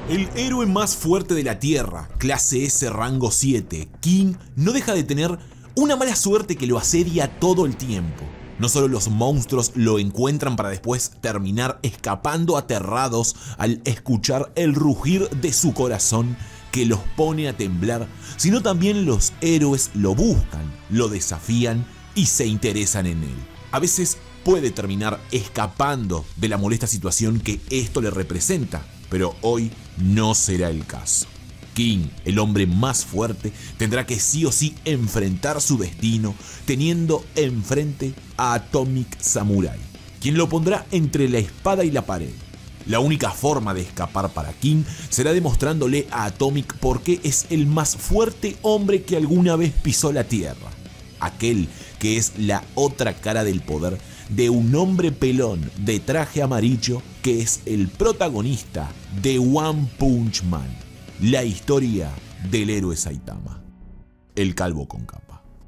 El héroe más fuerte de la Tierra, clase S rango 7, King, no deja de tener una mala suerte que lo asedia todo el tiempo. No solo los monstruos lo encuentran para después terminar escapando aterrados al escuchar el rugir de su corazón que los pone a temblar, sino también los héroes lo buscan, lo desafían y se interesan en él. A veces puede terminar escapando de la molesta situación que esto le representa, pero hoy no será el caso. King, el hombre más fuerte, tendrá que sí o sí enfrentar su destino, teniendo enfrente a Atomic Samurai, quien lo pondrá entre la espada y la pared. La única forma de escapar para King será demostrándole a Atomic por qué es el más fuerte hombre que alguna vez pisó la Tierra. Aquel que es la otra cara del poder de un hombre pelón de traje amarillo que es el protagonista de One Punch Man, la historia del héroe Saitama, el calvo con capa.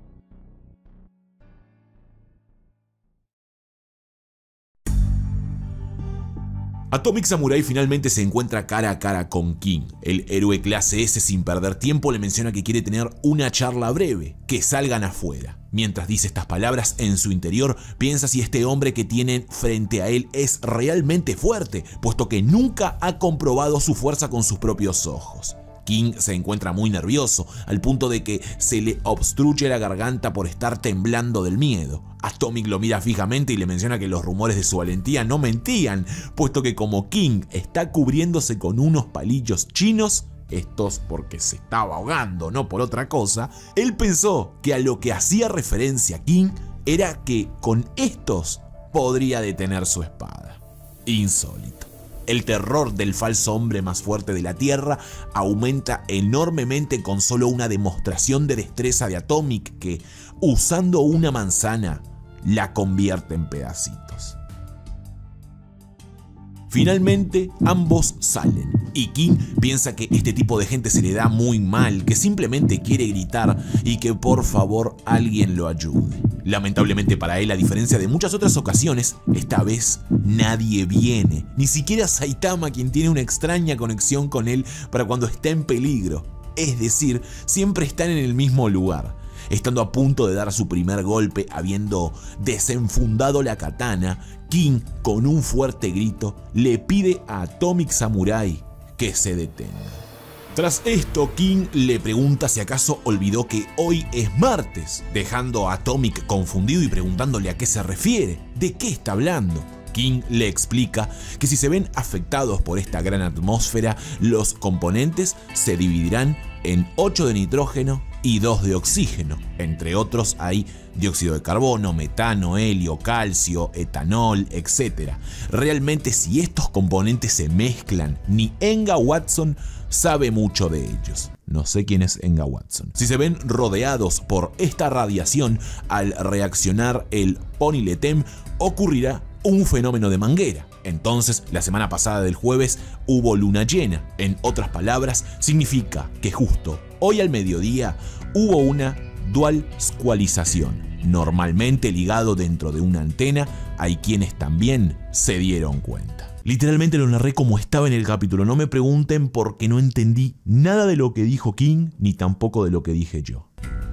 Atomic Samurai finalmente se encuentra cara a cara con King. El héroe clase S, sin perder tiempo, le menciona que quiere tener una charla breve, que salgan afuera. Mientras dice estas palabras, en su interior piensa si este hombre que tienen frente a él es realmente fuerte, puesto que nunca ha comprobado su fuerza con sus propios ojos. King se encuentra muy nervioso, al punto de que se le obstruye la garganta por estar temblando del miedo. Atomic lo mira fijamente y le menciona que los rumores de su valentía no mentían, puesto que como King está cubriéndose con unos palillos chinos, estos porque se estaba ahogando, no por otra cosa, él pensó que a lo que hacía referencia King era que con estos podría detener su espada. Insólito. El terror del falso hombre más fuerte de la Tierra aumenta enormemente con solo una demostración de destreza de Atomic que, usando una manzana, la convierte en pedacitos. Finalmente, ambos salen y King piensa que este tipo de gente se le da muy mal, que simplemente quiere gritar y que por favor alguien lo ayude. Lamentablemente para él, a diferencia de muchas otras ocasiones, esta vez nadie viene, ni siquiera Saitama, quien tiene una extraña conexión con él para cuando está en peligro. Es decir, siempre están en el mismo lugar. Estando a punto de dar su primer golpe, habiendo desenfundado la katana, King, con un fuerte grito, le pide a Atomic Samurai que se detenga. Tras esto, King le pregunta si acaso olvidó que hoy es martes, dejando a Atomic confundido y preguntándole a qué se refiere, de qué está hablando. King le explica que si se ven afectados por esta gran atmósfera, los componentes se dividirán en 8 de nitrógeno y 2 de oxígeno. Entre otros hay dióxido de carbono, metano, helio, calcio, etanol, etc. Realmente, si estos componentes se mezclan, ni Enga Watson sabe mucho de ellos. No sé quién es Enga Watson. Si se ven rodeados por esta radiación, al reaccionar el poniletem ocurrirá un fenómeno de manguera. Entonces, la semana pasada del jueves hubo luna llena. En otras palabras, significa que justo hoy al mediodía hubo una dual squalización. Normalmente ligado dentro de una antena, hay quienes también se dieron cuenta. Literalmente lo narré como estaba en el capítulo. No me pregunten porque no entendí nada de lo que dijo King, ni tampoco de lo que dije yo.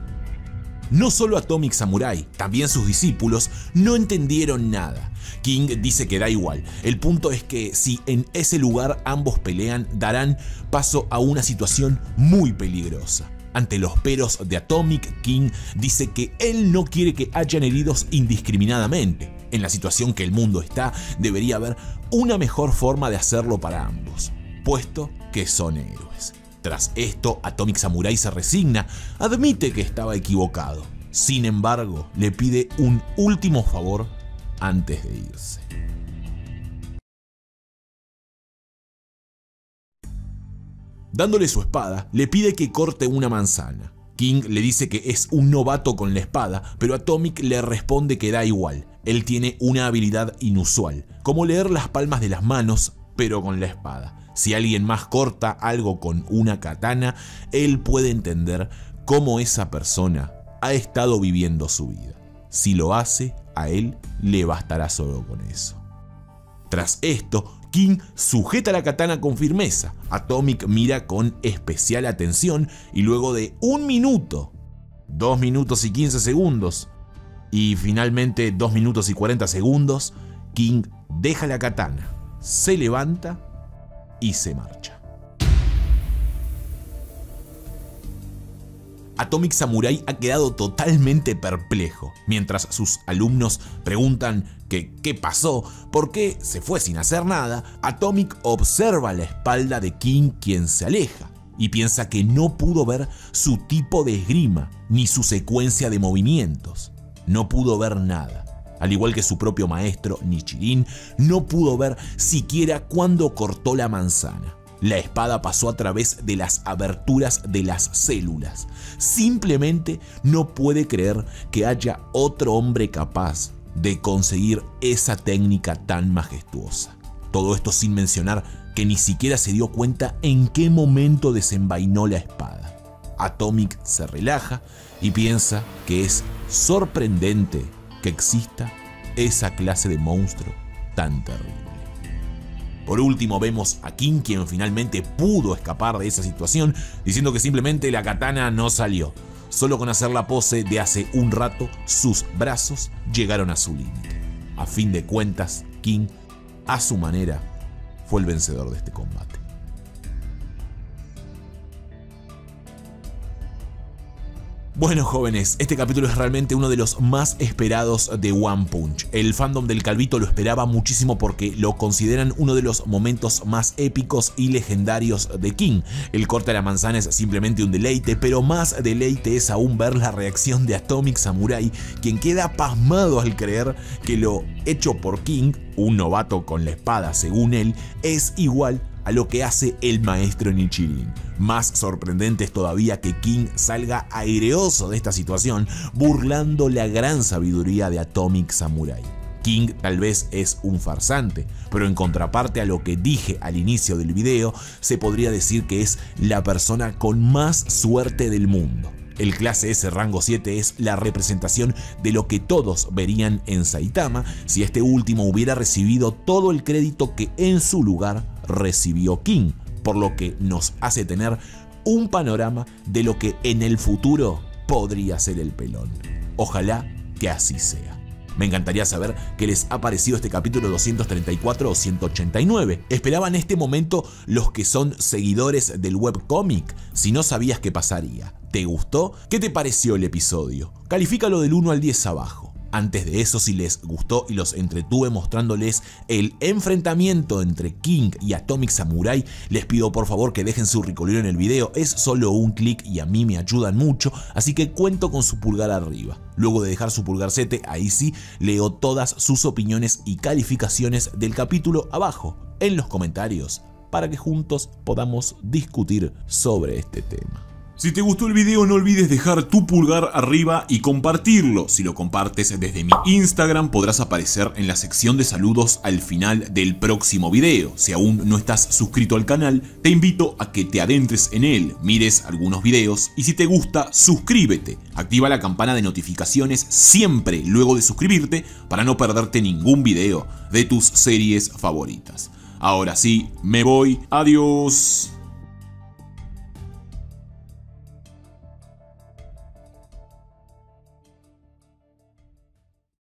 No solo Atomic Samurai, también sus discípulos no entendieron nada. King dice que da igual. El punto es que si en ese lugar ambos pelean, darán paso a una situación muy peligrosa. Ante los peros de Atomic, King dice que él no quiere que hayan heridos indiscriminadamente. En la situación que el mundo está, debería haber una mejor forma de hacerlo para ambos, puesto que son héroes. Tras esto, Atomic Samurai se resigna, admite que estaba equivocado. Sin embargo, le pide un último favor antes de irse. Dándole su espada, le pide que corte una manzana. King le dice que es un novato con la espada, pero Atomic le responde que da igual. Él tiene una habilidad inusual, como leer las palmas de las manos, pero con la espada. Si alguien más corta algo con una katana, él puede entender cómo esa persona ha estado viviendo su vida. Si lo hace, a él le bastará solo con eso. Tras esto, King sujeta la katana con firmeza. Atomic mira con especial atención y luego de 1 minuto, 2 minutos y 15 segundos y finalmente 2 minutos y 40 segundos, King deja la katana, se levanta y se marcha. Atomic Samurai ha quedado totalmente perplejo, mientras sus alumnos preguntan que qué pasó, por qué se fue sin hacer nada. Atomic observa la espalda de King, quien se aleja, y piensa que no pudo ver su tipo de esgrima ni su secuencia de movimientos. No pudo ver nada. Al igual que su propio maestro, Nichirin, no pudo ver siquiera cuándo cortó la manzana. La espada pasó a través de las aberturas de las células. Simplemente no puede creer que haya otro hombre capaz de conseguir esa técnica tan majestuosa. Todo esto sin mencionar que ni siquiera se dio cuenta en qué momento desenvainó la espada. Atomic se relaja y piensa que es sorprendente que exista esa clase de monstruo tan terrible. Por último vemos a King, quien finalmente pudo escapar de esa situación, diciendo que simplemente la katana no salió. Solo con hacer la pose de hace un rato, sus brazos llegaron a su límite. A fin de cuentas, King, a su manera, fue el vencedor de este combate. Bueno, jóvenes, este capítulo es realmente uno de los más esperados de One Punch. El fandom del Calvito lo esperaba muchísimo porque lo consideran uno de los momentos más épicos y legendarios de King. El corte de la manzana es simplemente un deleite, pero más deleite es aún ver la reacción de Atomic Samurai, quien queda pasmado al creer que lo hecho por King, un novato con la espada según él, es igual a lo que hace el maestro Nichirin. Más sorprendente es todavía que King salga aireoso de esta situación, burlando la gran sabiduría de Atomic Samurai. King tal vez es un farsante, pero en contraparte a lo que dije al inicio del video, se podría decir que es la persona con más suerte del mundo. El clase S rango 7 es la representación de lo que todos verían en Saitama si este último hubiera recibido todo el crédito que en su lugar recibió King, por lo que nos hace tener un panorama de lo que en el futuro podría ser el pelón. Ojalá que así sea. Me encantaría saber qué les ha parecido este capítulo 234 o 189. ¿Esperaban este momento los que son seguidores del webcómic? Si no sabías qué pasaría, ¿te gustó? ¿Qué te pareció el episodio? Califícalo del 1 al 10 abajo. Antes de eso, si les gustó y los entretuve mostrándoles el enfrentamiento entre King y Atomic Samurai, les pido por favor que dejen su ricolino en el video. Es solo un clic y a mí me ayudan mucho, así que cuento con su pulgar arriba. Luego de dejar su pulgarcete, ahí sí, leo todas sus opiniones y calificaciones del capítulo abajo, en los comentarios, para que juntos podamos discutir sobre este tema. Si te gustó el video, no olvides dejar tu pulgar arriba y compartirlo. Si lo compartes desde mi Instagram, podrás aparecer en la sección de saludos al final del próximo video. Si aún no estás suscrito al canal, te invito a que te adentres en él, mires algunos videos y si te gusta, suscríbete. Activa la campana de notificaciones siempre luego de suscribirte para no perderte ningún video de tus series favoritas. Ahora sí, me voy. Adiós.